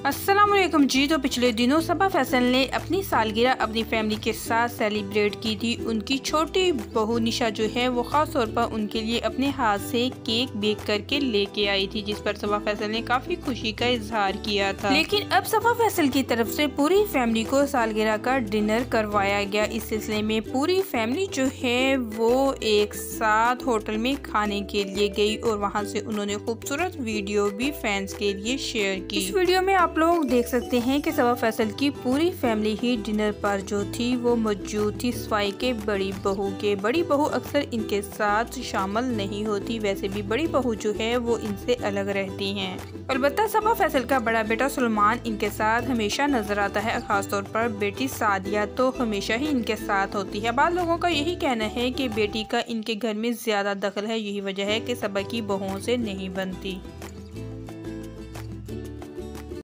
अस्सलाम वालेकुम जी। तो पिछले दिनों सबा फैसल ने अपनी सालगिरह अपनी फैमिली के साथ सेलिब्रेट की थी। उनकी छोटी बहू निशा जो है वो ख़ास तौर पर उनके लिए अपने हाथ से केक बेक करके लेके आई थी, जिस पर सबा फैसल ने काफ़ी खुशी का इजहार किया था। लेकिन अब सबा फैसल की तरफ से पूरी फैमिली को सालगिरह का डिनर करवाया गया। इस सिलसिले में पूरी फैमिली जो है वो एक साथ होटल में खाने के लिए गई और वहाँ से उन्होंने खूबसूरत वीडियो भी फैंस के लिए शेयर की। इस वीडियो में आप लोग देख सकते हैं कि सबा फैसल की पूरी फैमिली ही डिनर पर जो थी वो मौजूद थी, सिवाय के बड़ी बहू के। बड़ी बहू अक्सर इनके साथ शामिल नहीं होती, वैसे भी बड़ी बहू जो है वो इनसे अलग रहती हैं। अलबत्ता सबा फैसल का बड़ा बेटा सलमान इनके साथ हमेशा नजर आता है, खासतौर पर बेटी सादिया तो हमेशा ही इनके साथ होती है। बाद लोगों का यही कहना है कि बेटी का इनके घर में ज्यादा दखल है, यही वजह है कि सबा की बहुओं से नहीं बनती।